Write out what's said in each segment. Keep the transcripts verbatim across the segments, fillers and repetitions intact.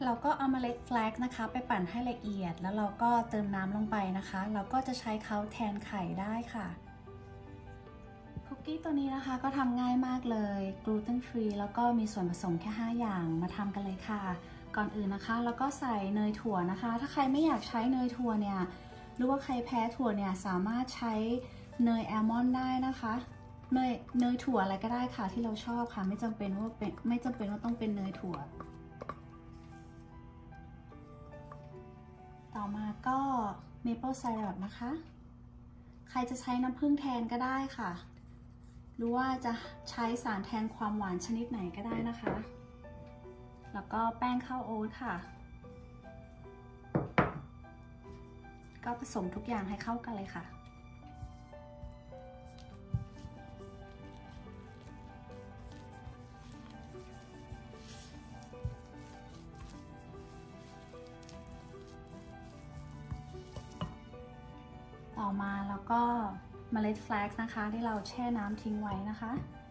เราก็เอาเมล็ดแฟลกนะคะไปปั่นให้ละเอียดแล้วเราก็เติมน้ำลงไปนะคะเราก็จะใช้เขาแทนไข่ได้ค่ะคุกกี้ตัวนี้นะคะก็ทำง่ายมากเลยกลูเตนฟรีแล้วก็มีส่วนผสมแค่ห้าอย่างมาทำกันเลยค่ะก่อนอื่นนะคะแล้วก็ใส่เนยถั่วนะคะถ้าใครไม่อยากใช้เนยถั่วเนี่ยหรือว่าใครแพ้ถั่วเนี่ยสามารถใช้เนยแอลมอนด์ได้นะคะเนยเนยถั่วอะไรก็ได้ค่ะที่เราชอบค่ะไม่จำเป็นว่าเป็นไม่จำเป็นว่าต้องเป็นเนยถั่วต่อมาก็เมเปิลไซรัปนะคะใครจะใช้น้ำผึ้งแทนก็ได้ค่ะหรือว่าจะใช้สารแทนความหวานชนิดไหนก็ได้นะคะแล้วก็แป้งข้าวโอ๊ตค่ะก็ผสมทุกอย่างให้เข้ากันเลยค่ะต่อมาแล้วก็เมล็ดแฟลกซ์นะคะที่เราแช่น้ำทิ้งไว้นะคะ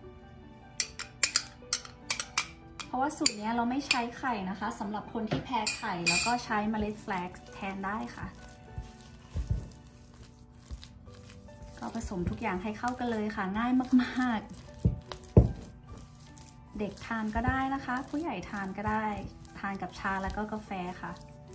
เพราะว่าสูตรนี้เราไม่ใช้ไข่นะคะสำหรับคนที่แพ้ไข่แล้วก็ใช้เมล็ดแฟลกซ์แทนได้ค่ะก็ผสมทุกอย่างให้เข้ากันเลยค่ะง่ายมากๆเด็กทานก็ได้นะคะผู้ใหญ่ทานก็ได้ทานกับชาแล้วก็กาแฟค่ะ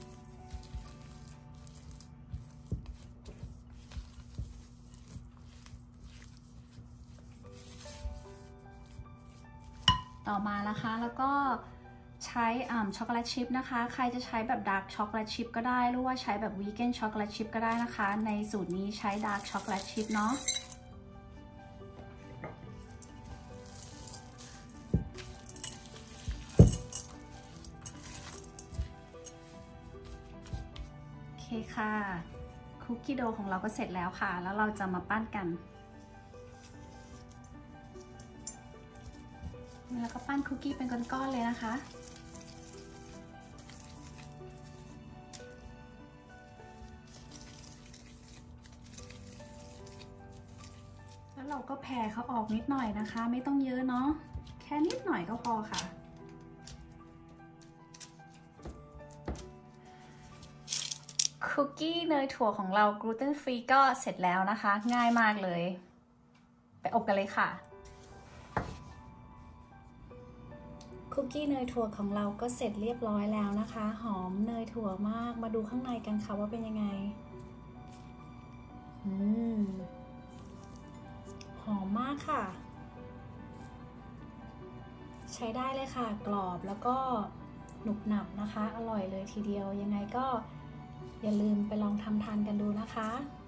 ต่อมานะคะแล้วก็ใช้ช็อกโกแลตชิพนะคะใครจะใช้แบบดาร์กช็อกโกแลตชิพก็ได้หรือว่าใช้แบบวีแกนช็อกโกแลตชิพก็ได้นะคะในสูตรนี้ใช้ดาร์กช็อกโกแลตชิพเนาะโอเคค่ะคุกกี้โดของเราก็เสร็จแล้วค่ะแล้วเราจะมาปั้นกันแล้วก็ปั้นคุกกี้เป็นก้อนๆเลยนะคะแล้วเราก็แผ่เขาออกนิดหน่อยนะคะไม่ต้องเยอะเนาะแค่นิดหน่อยก็พอค่ะคุกกี้เนยถั่วของเรากลูเตนฟรีก็เสร็จแล้วนะคะง่ายมากเลยไปอบกันเลยค่ะคุกกี้เนยถั่วของเราก็เสร็จเรียบร้อยแล้วนะคะหอมเนยถั่วมากมาดูข้างในกันค่ะว่าเป็นยังไงอืมหอมมากค่ะใช้ได้เลยค่ะกรอบแล้วก็หนุบหนับนะคะอร่อยเลยทีเดียวยังไงก็อย่าลืมไปลองทำทานกันดูนะคะ